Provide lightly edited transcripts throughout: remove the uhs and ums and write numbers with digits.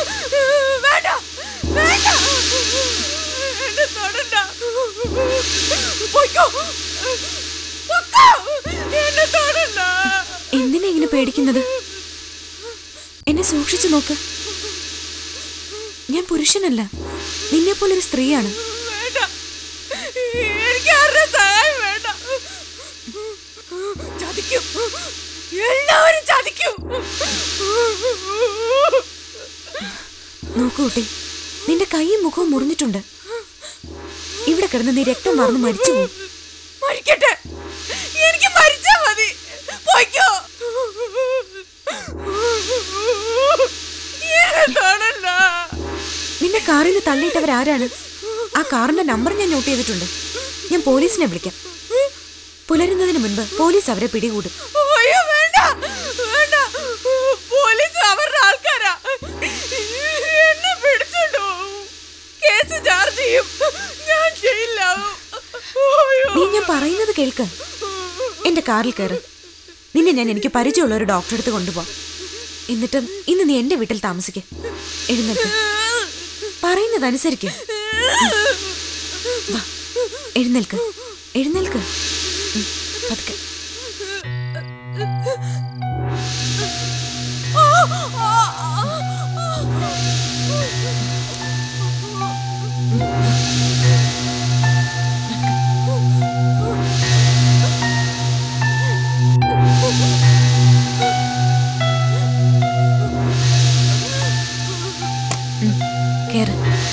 വേണ്ട വേണ്ട എന്നെ തൊടണ്ട. പോയ്ക്കോ എന്നെ തൊടണ്ട. എന്തിനാ ഇങ്ങനെ പേടിക്കുന്നത്? എന്നെ സൂക്ഷിച്ചു നോക്ക്. ഞാൻ പുരുഷനല്ല, നിന്നെ പോലൊരു സ്ത്രീയാണ്. എനിക്ക് ആരുടെ സഹായം വേണ്ട. ചതിക്കും, എല്ലാവരും ചതിക്കും. നോക്കൂ കുട്ടി, നിന്റെ കൈയും മുഖവും മുറിഞ്ഞിട്ടുണ്ട്. ഇവിടെ കിടന്ന് നീ രക്തം വാർന്ന് മരിച്ചു പോകും. മരിക്കട്ടെ, എനിക്ക് മരിച്ചാ മതി. പോയ്ക്കോ. നിന്നെ കാറിൽ നിന്ന് തള്ളിയിട്ടവരാരാണ്? ആ കാറിന്റെ നമ്പർ ഞാൻ നോട്ട് ചെയ്തിട്ടുണ്ട്. ഞാൻ പോലീസിനെ വിളിക്കാം. പുലരുന്നതിന് മുൻപ് പോലീസ് അവരെ പിടികൂടും. അയ്യോ വേണ്ട വേണ്ട, പോലീസ് അവരുടെ ആൾക്കാരാ. എന്നെ പിടിച്ചോണ്ടോ കേസ് ചാർജ് ചെയ്യും. ഞാൻ ചെയ്യില്ലാവും. നീ ഞാൻ പറയുന്നത് കേൾക്ക്. എന്റെ കാറിൽ കയറ്. നിന്നെ ഞാൻ എനിക്ക് പരിചയമുള്ള ഒരു ഡോക്ടറെ അടുത്ത് കൊണ്ടുപോവാം. എന്നിട്ടും ഇന്ന് നീ എന്റെ വീട്ടിൽ താമസിക്ക. എഴുന്നേൽക്ക്, പറയുന്നത് അനുസരിക്ക്. എഴുന്നേൽക്ക് എഴുന്നേൽക്ക്. പതുക്കെ. കേറ്.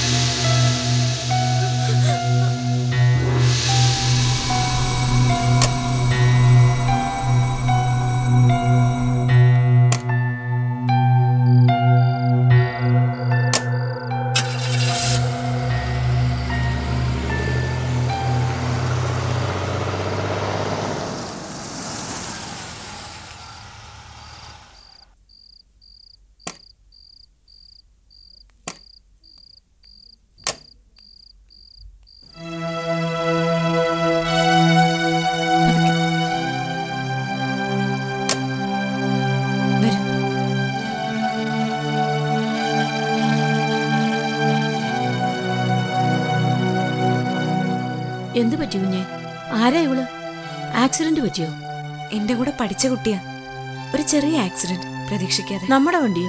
എന്ത് പറ്റി കുഞ്ഞെ? ആരാ ഇവള്? ആക്സിഡന്റ് പറ്റിയോ? എന്റെ കൂടെ പഠിച്ച കുട്ടിയാ. ഒരു ചെറിയ ആക്സിഡന്റ്, പ്രതീക്ഷിക്കാതെ. നമ്മുടെ വണ്ടിയോ?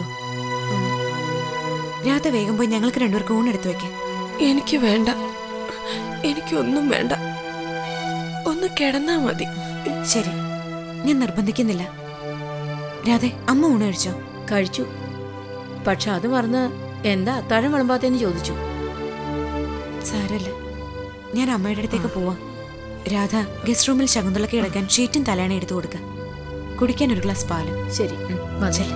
രാധ വേഗം പോയി ഞങ്ങൾക്ക് രണ്ടുപേർക്ക് ഊണെടുത്തു വെക്കേ. എനിക്ക് വേണ്ട, എനിക്കൊന്നും വേണ്ട. ഒന്ന് കിടന്നാ മതി. ശരി, ഞാൻ നിർബന്ധിക്കുന്നില്ല. രാധേ, അമ്മ ഊണ് കഴിച്ചോ? കഴിച്ചു. പക്ഷെ അത് മറന്ന് എന്താ അത്താഴം വിളമ്പാത്തേന്ന് ചോദിച്ചു. സാരല്ല, ഞാൻ അമ്മയുടെ അടുത്തേക്ക് പോവാ. രാധ ഗസ്റ്റ് റൂമിൽ ശകുന്തളയ്ക്ക് കിടക്കാൻ ഷീറ്റും തലയണ എടുത്തു കൊടുക്ക. കുടിക്കാൻ ഒരു ഗ്ലാസ് പാല്. ശരി, വന്നേ.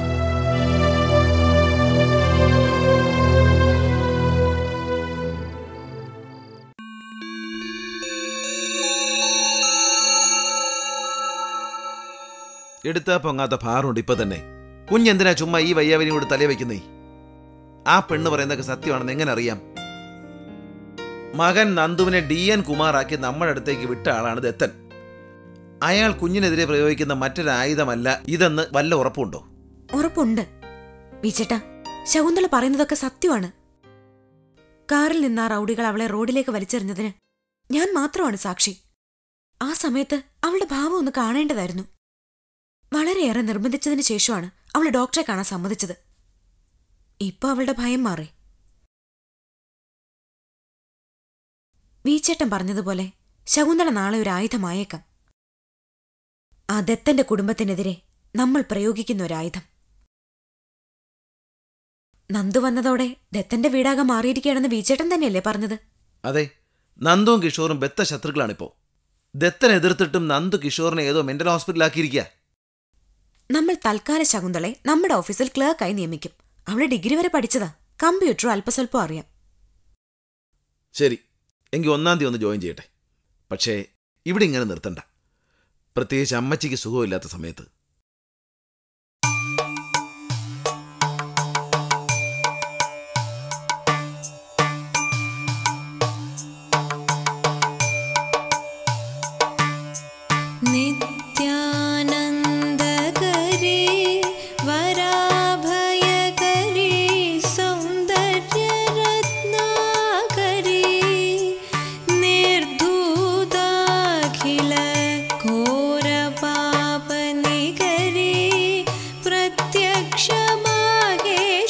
എടുത്താ പൊങ്ങാത്ത ഭാരമുണ്ട് ഇപ്പൊ തന്നെ. കുഞ്ഞെന്തിനാ ചുമ്മാ ഈ വയ്യാവിനെയും കൂടി തലേ വെക്കുന്നേ? ആ പെണ്ണ് പറയുന്നതൊക്കെ സത്യമാണെന്ന് എങ്ങനെ അറിയാം? മകൻ നന്ദുവിനെ DN കുമാറാക്കി നമ്മുടെ അടുത്തേക്ക് വിട്ട ആളാണ് ദത്തൻ. അയാൾ കുഞ്ഞിനെതിരെ പ്രയോഗിക്കുന്ന മറ്റൊരു ആയുധമല്ല ഇതെന്ന് വല്ല ഉറപ്പുണ്ടോ? ഉറപ്പുണ്ട് വീച്ചേട്ടാ. ശകുന്തള പറയുന്നതൊക്കെ സത്യമാണ്. കാറിൽ നിന്ന് ആ റൗഡികൾ അവളെ റോഡിലേക്ക് വലിച്ചെറിഞ്ഞതിന് ഞാൻ മാത്രമാണ് സാക്ഷി. ആ സമയത്ത് അവളുടെ ഭാവം ഒന്ന് കാണേണ്ടതായിരുന്നു. വളരെയേറെ നിർബന്ധിച്ചതിന് ശേഷമാണ് അവൾ ഡോക്ടറെ കാണാൻ സമ്മതിച്ചത്. ഇപ്പൊ അവളുടെ ഭയം മാറി. വീച്ചേട്ടൻ പറഞ്ഞതുപോലെ ശകുന്തള നാളെ ഒരു ആയുധമായേക്കാം. ആ ദത്തന്റെ കുടുംബത്തിനെതിരെ നമ്മൾ പ്രയോഗിക്കുന്ന ഒരായുധം. നന്ദു വന്നതോടെ ദത്തന്റെ വീടാകെ മാറിയിരിക്കുകയാണെന്ന് വീച്ചേട്ടൻ തന്നെയല്ലേ പറഞ്ഞത്? അതെ, നന്ദുവും കിഷോറും ബെത്ത ശത്രുക്കളാണിപ്പോ. ദത്തൻ എതിർത്തിട്ടും നന്ദു കിഷോറിനെ ഏതോ മെന്റൽ ഹോസ്പിറ്റലാക്കിയിരിക്കുക. നമ്മൾ തൽക്കാല ശകുന്തളെ നമ്മുടെ ഓഫീസിൽ ക്ലർക്കായി നിയമിക്കും. അവള് ഡിഗ്രി വരെ പഠിച്ചതാ. കമ്പ്യൂട്ടർ അല്പസ്വല്പം അറിയാം. ശരി, എങ്കിൽ 1-ാം തീയതി ഒന്ന് ജോയിൻ ചെയ്യട്ടെ. പക്ഷേ ഇവിടെ ഇങ്ങനെ നിർത്തണ്ട, പ്രത്യേകിച്ച് അമ്മച്ചിക്ക് സുഖമില്ലാത്ത സമയത്ത്.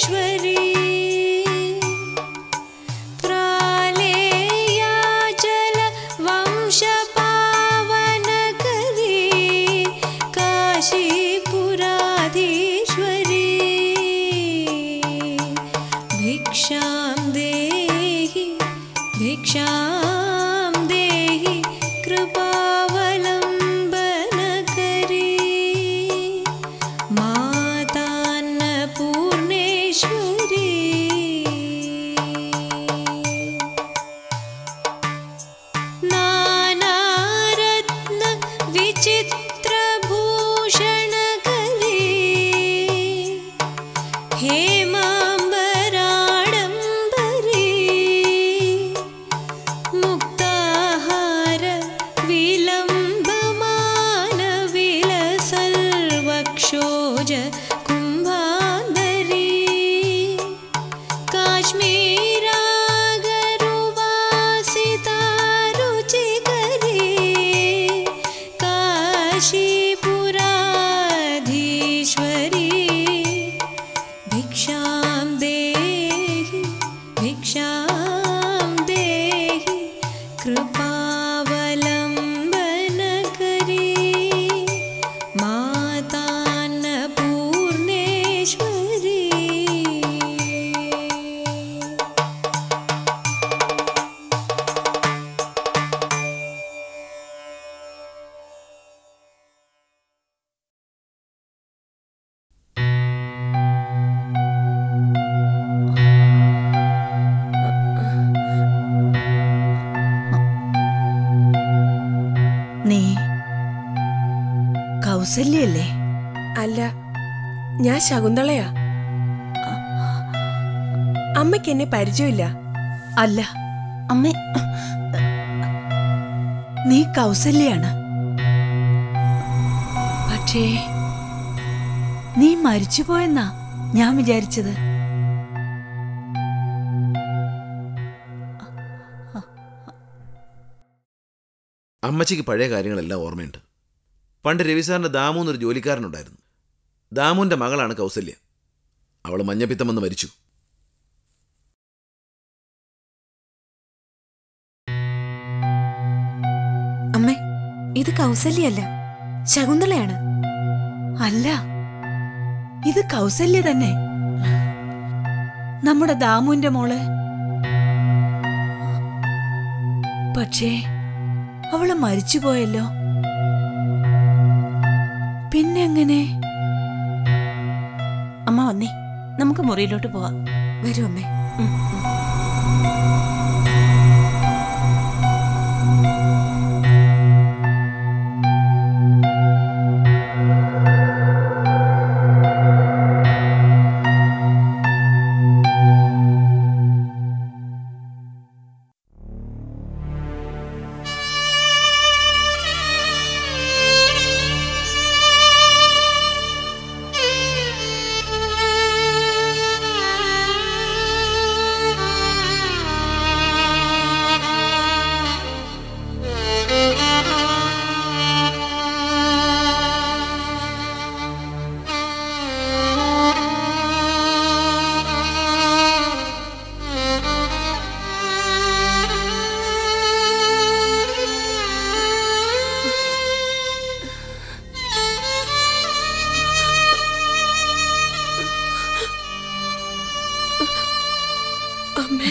കൗസല്യല്ലേ? അല്ല, ഞാൻ ശകുന്തളയാ. അമ്മയ്ക്ക് എന്നെ പരിചയമില്ല. അല്ല അമ്മ, നീ കൗസല്യാണ്. പക്ഷേ നീ മരിച്ചുപോയെന്നാ ഞാൻ വിചാരിച്ചത്. അമ്മച്ചിക്ക് പഴയ കാര്യങ്ങളെല്ലാം ഓർമ്മയുണ്ട്. പണ്ട് രവിസാറിൻ്റെ ദാമു എന്നൊരു ജോലിക്കാരനുണ്ടായിരുന്നു. ദാമുവിൻ്റെ മകളാണ് കൗസല്യ. അവൾ മഞ്ഞപ്പിത്തം വന്ന് മരിച്ചു. അമ്മേ, ഇത് കൗസല്യല്ല, ശകുന്തളയാണ്. അല്ല, ഇത് കൗസല്യ തന്നെ, നമ്മുടെ ദാമുവിന്റെ മോള്. പക്ഷേ അവള് മരിച്ചുപോയല്ലോ. പിന്നെങ്ങനെ? അമ്മ വന്നേ, നമുക്ക് മുറിയിലോട്ട് പോവാം. വരൂ അമ്മേ. അമ്മേ,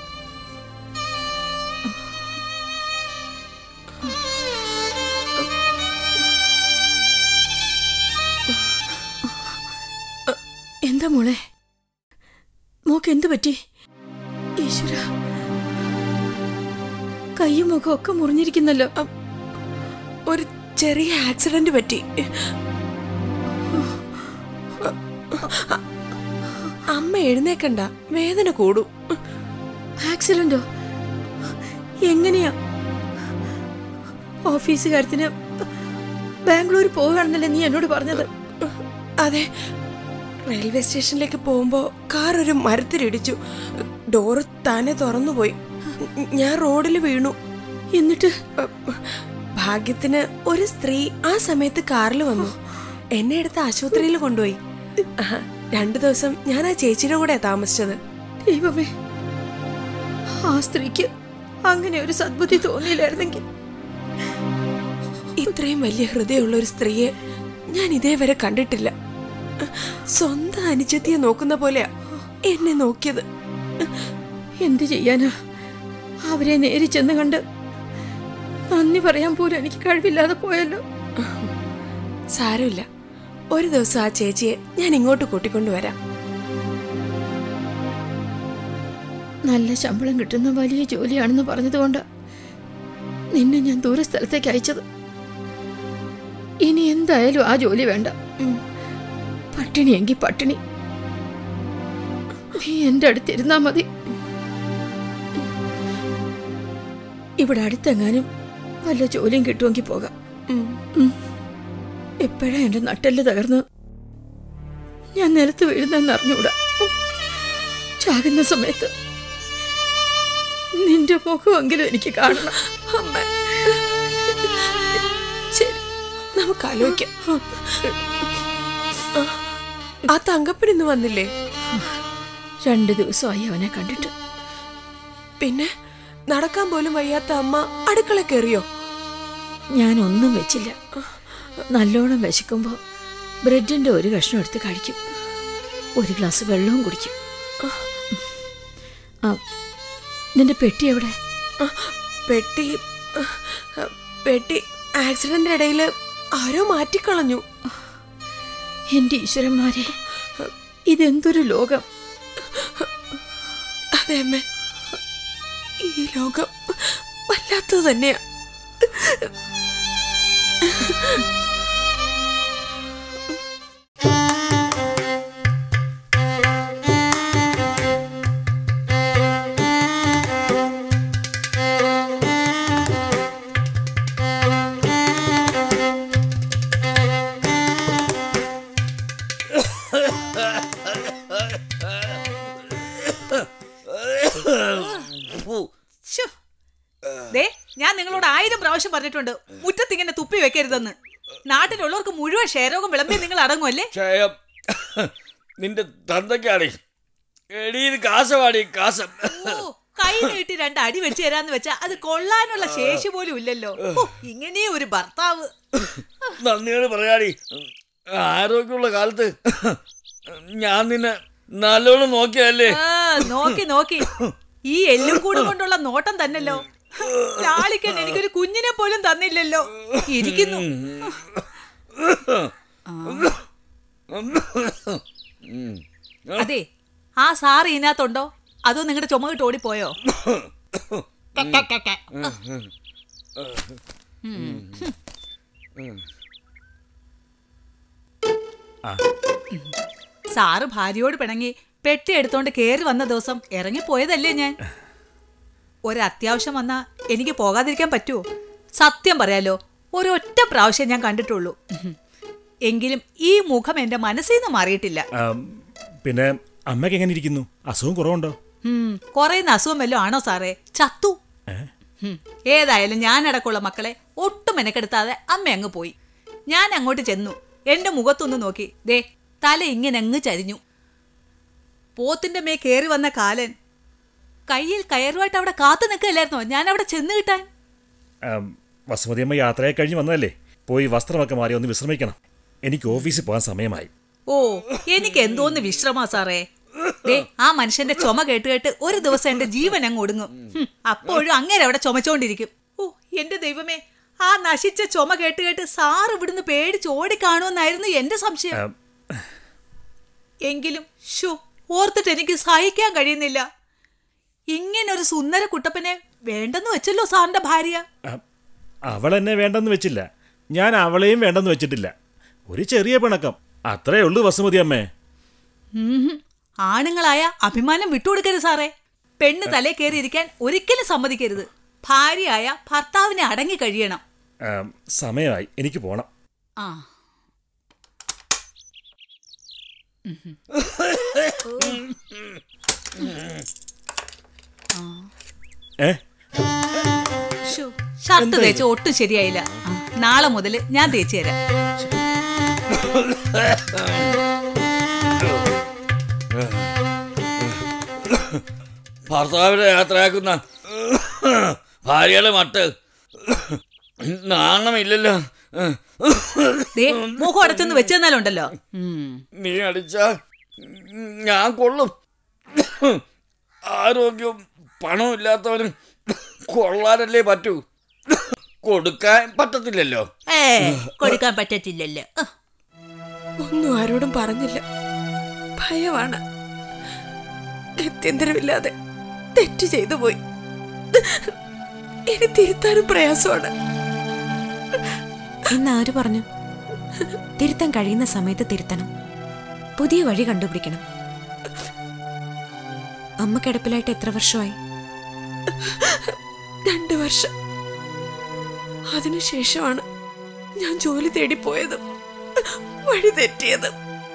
എന്താ മോളെ, മോക്ക് എന്തു പറ്റി? ഈശ്വര, കയ്യും മുഖം ഒക്കെ മുറിഞ്ഞിരിക്കുന്നല്ലോ. ഒരു ചെറിയ ആക്സിഡന്റ് പറ്റി. അമ്മ എഴുന്നേക്കണ്ട, വേദന കൂടും. ആക്സിഡന്റോ? എങ്ങനെയാ? ഓഫീസ് കാര്യത്തിന് ബാംഗ്ലൂർ പോവുകയാണെന്നല്ലേ നീ എന്നോട് പറഞ്ഞത്? അതെ, റെയിൽവേ സ്റ്റേഷനിലേക്ക് പോകുമ്പോ കാർ ഒരു മരത്തിലിടിച്ചു. ഡോറ് താനെ തുറന്നുപോയി. ഞാൻ റോഡിൽ വീണു. എന്നിട്ട് ഭാഗ്യത്തിന് ഒരു സ്ത്രീ ആ സമയത്ത് കാറിൽ വന്നു. എന്നെ എടുത്ത് ആശുപത്രിയിൽ കൊണ്ടുപോയി. 2 ദിവസം ഞാൻ ആ ചേച്ചിയുടെ കൂടെ താമസിച്ചത്. ദൈവമേ, ആ സ്ത്രീക്ക് അങ്ങനെ ഒരു സദ്ബുദ്ധി തോന്നിയില്ലായിരുന്നെങ്കിൽ. ഇത്രയും വലിയ ഹൃദയമുള്ള ഒരു സ്ത്രീയെ ഞാൻ ഇതേവരെ കണ്ടിട്ടില്ല. സ്വന്തം അനുജത്തിയെ നോക്കുന്ന പോലെയാ എന്നെ നോക്കിയത്. എന്തു ചെയ്യാനാ, അവരെ നേരി ചെന്ന് കണ്ട് നന്ദി പറയാൻ പോലും എനിക്ക് കഴിവില്ലാതെ പോയല്ലോ. സാരമില്ല, ഒരു ദിവസം ആ ചേച്ചിയെ ഞാൻ ഇങ്ങോട്ട് കൂട്ടിക്കൊണ്ടുവരാം. നല്ല ശമ്പളം കിട്ടുന്ന വലിയ ജോലിയാണെന്ന് പറഞ്ഞതുകൊണ്ട് നിന്നെ ഞാൻ ദൂര സ്ഥലത്തേക്ക് അയച്ചത്. ഇനി എന്തായാലും ആ ജോലി വേണ്ട. പട്ടിണി എങ്കിൽ പട്ടിണി, നീ എന്റെ അടുത്തിരുന്നാ മതി. ഇവിടെ അടുത്തെങ്ങാനും വല്ല ജോലിയും കിട്ടുമെങ്കിൽ പോകാം. എപ്പോഴാ എന്റെ നട്ടെല്ല് തകർന്ന് ഞാൻ നിലത്ത് വീഴുന്നെന്ന് അറിഞ്ഞൂടാ. ചാകുന്ന സമയത്ത് നിന്റെ മുഖമെങ്കിലും എനിക്ക് കാണണം. ശരി, നമുക്ക് ആലോചിക്കാം. ആ തങ്കപ്പൻ ഇന്ന് വന്നില്ലേ? 2 ദിവസമായി അവനെ കണ്ടിട്ട്. പിന്നെ നടക്കാൻ പോലും വയ്യാത്ത അമ്മ അടുക്കള കയറിയോ? ഞാനൊന്നും വെച്ചില്ല. നല്ലോണം വിശക്കുമ്പോ ബ്രെഡിന്റെ ഒരു കഷ്ണം എടുത്ത് കഴിക്കും, ഒരു ഗ്ലാസ് വെള്ളവും കുടിക്കും. നിന്റെ പെട്ടി എവിടെ? പെട്ടി പെട്ടി ആക്സിഡന്റിനിടയിൽ ആരോ മാറ്റിക്കളഞ്ഞു. എന്റെ ഈശ്വരന്മാരെ, ഇതെന്തൊരു ലോകം! അതെ അമ്മേ, ഈ ലോകം വല്ലാത്തത് തന്നെയാ. ഞാൻ നിങ്ങളോട് 1000 പ്രാവശ്യം പറഞ്ഞിട്ടുണ്ട് മുറ്റത്തിങ്ങനെ തുപ്പി വെക്കരുതെന്ന്. നാട്ടിലുള്ളവർക്ക് മുഴുവൻ ക്ഷയരോഗം വിളമ്പി നിങ്ങൾ അടങ്ങുമല്ലേ? ക്ഷയം നിന്റെ തന്തയ്ക്കാണ്. കാശമാണ് ഈ കാശം. കൈ നീട്ടി 2 അടി വെച്ച് തരാന്ന് വെച്ചാ അത് കൊള്ളാനുള്ള ശേഷി പോലും ഇല്ലല്ലോ. ഇങ്ങനെ ഒരു ഭർത്താവ്. നന്ദിയോട് പറയാടി. ആരോഗ്യമുള്ള കാലത്ത് ഞാൻ നിന്നെ നല്ലോണം നോക്കിയല്ലേ? നോക്കി നോക്കി ഈ എല്ലും കൂടെ കൊണ്ടുള്ള നോട്ടം തന്നല്ലോ. ലാളിക്കാൻ എനിക്കൊരു കുഞ്ഞിനെ പോലും തന്നില്ലല്ലോ. ഇരിക്കുന്നു. അതെ, ആ സാറ് ഇതിനകത്തുണ്ടോ അതോ നിങ്ങളുടെ ചുമകിട്ട് ഓടിപ്പോയോ? സാറ് ഭാര്യയോട് പിണങ്ങി പെട്ടി എടുത്തോണ്ട് കേറി വന്ന ദിവസം ഇറങ്ങിപ്പോയതല്ലേ ഞാൻ. ഒരത്യാവശ്യം വന്നാ എനിക്ക് പോകാതിരിക്കാൻ പറ്റുമോ? സത്യം പറയാലോ, ഒരൊറ്റ പ്രാവശ്യം ഞാൻ കണ്ടിട്ടുള്ളൂ. എങ്കിലും ഈ മുഖം എന്റെ മനസ്സിൽ നിന്ന് മാറിയിട്ടില്ല. പിന്നെ അമ്മയ്ക്ക് എങ്ങനെ ഇരിക്കുന്നു? അസുഖം കുറവുണ്ടോ? കുറയുന്ന അസുഖം വല്ലതും ആണോ സാറേ? ചത്തു. ഏതായാലും ഞാനടക്കമുള്ള മക്കളെ ഒട്ടും മെനക്കെടുത്താതെ അമ്മ അങ്ങ് പോയി. ഞാൻ അങ്ങോട്ട് ചെന്നു. എന്റെ മുഖത്തൊന്ന് നോക്കി, ദേ തല ഇങ്ങനെ അങ്ങ് ചരിഞ്ഞു. പോത്തിന്റെ മേ കേറി വന്ന കാലൻ കയ്യിൽ കയറുമായിട്ട് അവിടെ കാത്തു നിൽക്കുകയല്ലായിരുന്നോ ഞാൻ അവിടെ ചെന്ന് കിട്ടാൻ? വസുമതി അമ്മ യാത്രയെ കഴിഞ്ഞ് വന്നതല്ലേ, പോയി വസ്ത്രമൊക്കെ മാറി ഒന്ന് വിശ്രമിക്കണം. എനിക്ക് ഓഫീസിൽ പോകാൻ സമയമായി. ഓ, എനിക്ക് എന്തോന്ന് വിശ്രമാ സാറേ. ദേ ആ മനുഷ്യന്റെ ചുമ കേട്ട് കേട്ട് ഒരു ദിവസം എന്റെ ജീവൻ അങ്ങ് ഒടുങ്ങും. അപ്പോഴും അങ്ങനെ അവിടെ ചുമച്ചോണ്ടിരിക്കും. ഓ എന്റെ ദൈവമേ, ആ നശിച്ച ചുമ കേട്ട് കേട്ട് സാറ് ഇവിടുന്ന് പേടിച്ച് ഓടിക്കാണുമെന്നായിരുന്നു എന്റെ സംശയം. എങ്കിലും ഓർത്തിട്ട് എനിക്ക് സഹിക്കാൻ കഴിയുന്നില്ല. ഇങ്ങനൊരു സുന്ദര കുട്ടപ്പനെ വേണ്ടെന്ന് വെച്ചല്ലോ സാറിന്റെ ഭാര്യ. അവൾ എന്നെ വേണ്ടെന്ന് വെച്ചില്ല, ഞാൻ അവളെയും വേണ്ടെന്ന് വെച്ചിട്ടില്ല. ഒരു ചെറിയ പിണക്കം, അത്രേ ഉള്ളൂ വസുമതി അമ്മേ. ആണുങ്ങളായ അഭിമാനം വിട്ടുകൊടുക്കരുത് സാറേ. പെണ്ണ് തലേ കയറിയിരിക്കാൻ ഒരിക്കലും സമ്മതിക്കരുത്. ഭാര്യയായ ഭർത്താവിനെ അടങ്ങി കഴിയണം. സമയമായി, എനിക്ക് പോണം. ആ ഷർട്ട് തേച്ച് ഒട്ടും ശരിയായില്ല. നാളെ മുതൽ ഞാൻ തേച്ച് തരാം. ഭർത്താവിനെ യാത്രയാക്കുന്ന ഭാര്യയുടെ മട്ട് നാണമില്ലല്ലോ. മുഖം അടച്ചൊന്ന് വെച്ചെന്നാലുണ്ടല്ലോ. നീ അടിച്ച ഞാൻ കൊള്ളും. ആരോഗ്യവും പണവും ഇല്ലാത്തവനും കൊള്ളാനല്ലേ പറ്റൂ. കൊടുക്കാൻ പറ്റത്തില്ലല്ലോ. കൊടുക്കാൻ പറ്റത്തില്ലല്ലോ. ഒന്നും ആരോടും പറഞ്ഞില്ല. ഭയമാണ്. ഗത്യന്തരമില്ലാതെ തെറ്റ് ചെയ്തു പോയി. ഇനി തിരുത്താനും പ്രയാസമാണ്. എന്നാര് പറഞ്ഞു? തിരുത്താൻ കഴിയുന്ന സമയത്ത് തിരുത്തണം. പുതിയ വഴി കണ്ടുപിടിക്കണം. അമ്മ കിടപ്പിലായിട്ട് എത്ര വർഷമായി? 2 വർഷം. അതിനുശേഷമാണ് ഞാൻ ജോലി തേടിപ്പോയത്, വഴി തെറ്റിയത്.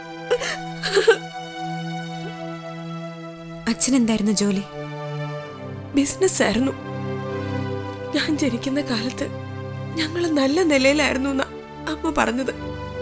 അച്ഛനെന്തായിരുന്നു ജോലി? ബിസിനസ് ആയിരുന്നു. ഞാൻ ജനിക്കുന്ന കാലത്ത് ഞങ്ങൾ നല്ല നിലയിലായിരുന്നു എന്നാ അമ്മ പറഞ്ഞത്.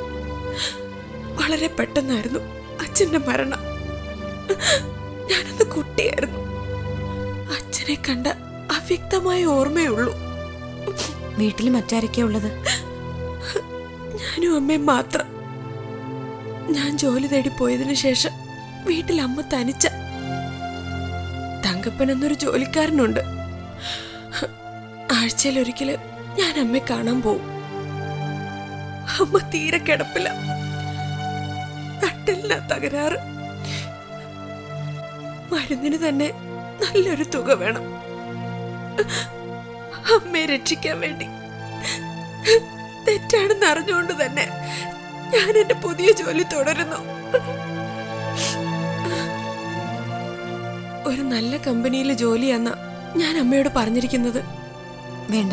വളരെ പെട്ടെന്നായിരുന്നു അച്ഛന്റെ മരണം. ഞാനന്ന് കുട്ടിയായിരുന്നു. അച്ഛനെ കണ്ട അവ്യക്തമായ ഓർമ്മയുള്ളൂ. വീട്ടിൽ മറ്റാരൊക്കെയാ ഉള്ളത്? ഞാനും അമ്മയും മാത്രം. ഞാൻ ജോലി തേടി പോയതിനു ശേഷം വീട്ടിൽ അമ്മ തനിച്ച. തങ്കപ്പൻ എന്നൊരു ജോലിക്കാരനുണ്ട്. ആഴ്ചയിലൊരിക്കല് ഞാൻ അമ്മയെ കാണാൻ പോവും. അമ്മ തീരെ കിടപ്പില്ല. നട്ടെല്ലാം തകരാറ്. മരുന്നിന് തന്നെ നല്ലൊരു തുക വേണം. അമ്മയെ രക്ഷിക്കാൻ വേണ്ടി തെറ്റാണെന്ന് അറിഞ്ഞുകൊണ്ട് തന്നെ ഞാൻ എന്റെ പുതിയ ജോലി തുടരുന്നു. ഒരു നല്ല കമ്പനിയിലെ ജോലിയാന്ന ഞാൻ അമ്മയോട് പറഞ്ഞിരിക്കുന്നത്. വേണ്ട.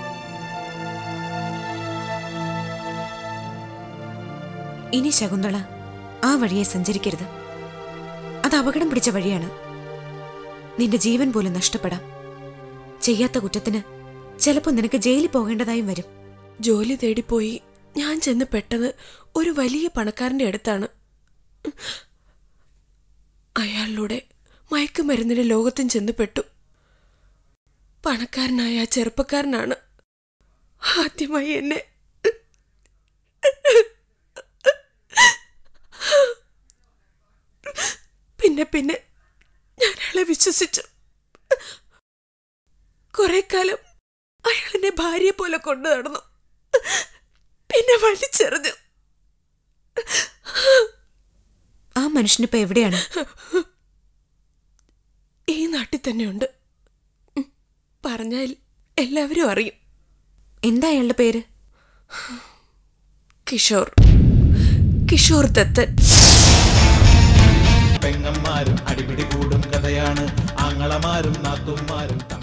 ഇനി ശകുന്തള ആ വഴിയെ സഞ്ചരിക്കരുത്. അത് അപകടം പിടിച്ച വഴിയാണ്. നിന്റെ ജീവൻ പോലും നഷ്ടപ്പെടാം. ചെയ്യാത്ത കുറ്റത്തിന് ചിലപ്പോൾ നിനക്ക് ജയിലിൽ പോകേണ്ടതായും വരും. ജോലി തേടിപ്പോയി ഞാൻ ചെന്ന് പെട്ടത് ഒരു വലിയ പണക്കാരന്റെ അടുത്താണ്. അയാളിലൂടെ മയക്കുമരുന്നിന്റെ ലോകത്തും ചെന്ന് പെട്ടു. പണക്കാരനായ ആ ചെറുപ്പക്കാരനാണ് ആദ്യമായി എന്നെ പിന്നെ ഞാൻ അയാളെ വിശ്വസിച്ചു. കുറെ കാലം അയാളെന്നെ ഭാര്യയെ പോലെ കൊണ്ടു നടന്നു. പിന്നെ വലിച്ചെറിഞ്ഞു. ആ മനുഷ്യനിപ്പോ എവിടെയാണ്? ഈ നാട്ടിൽ തന്നെയുണ്ട്. പറഞ്ഞാൽ എല്ലാവരും അറിയും. എന്താ അയാളുടെ പേര്? കിഷോർ ദത്തൻ. പെങ്ങന്മാരും അടിപിടി കൂടും കഥയാണ്. ആങ്ങളമാരും നാത്തുമാരും